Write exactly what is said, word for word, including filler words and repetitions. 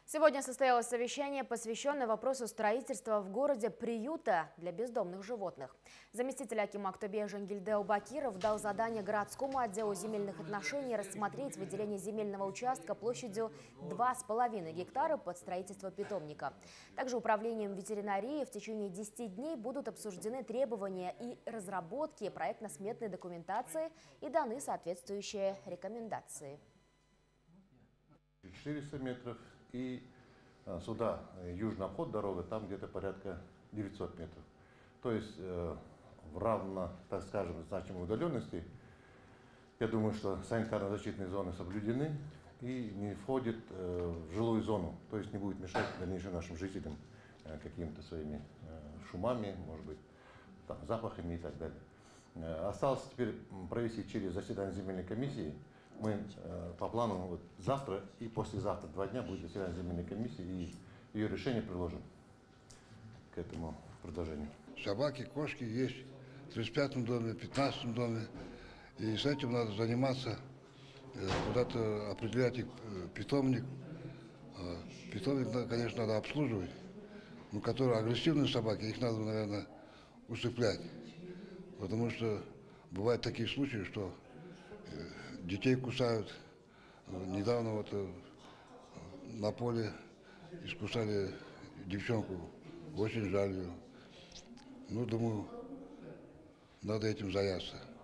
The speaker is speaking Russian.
Сегодня состоялось совещание, посвященное вопросу строительства в городе приюта для бездомных животных. Заместитель акима Актобе Жангильдео Бакиров дал задание городскому отделу земельных отношений рассмотреть выделение земельного участка площадью два с половиной гектара под строительство питомника. Также управлением ветеринарии в течение десяти дней будут обсуждены требования и разработки проектно-сметной документации и даны соответствующие рекомендации. четыреста метров. И а, сюда, южный обход дорога, там где-то порядка девятьсот метров. То есть э, в равно, так скажем, значимой удаленности, я думаю, что санитарно-защитные зоны соблюдены и не входит э, в жилую зону. То есть не будет мешать дальнейшим нашим жителям э, какими-то своими э, шумами, может быть, там, запахами и так далее. Э, осталось теперь провести через заседание земельной комиссии. Мы э, по плану вот, завтра и послезавтра, два дня будет заседание земельной комиссии, и ее решение приложим к этому предложению. Собаки, кошки есть в тридцать пятом доме, пятнадцатом доме, и с этим надо заниматься, э, куда-то определять их э, питомник. Э, питомник, конечно, надо обслуживать, но которые агрессивные собаки, их надо, наверное, усыплять, потому что бывают такие случаи, что детей кусают. Недавно вот на поле искусали девчонку. Очень жаль ее. Ну, думаю, надо этим заняться.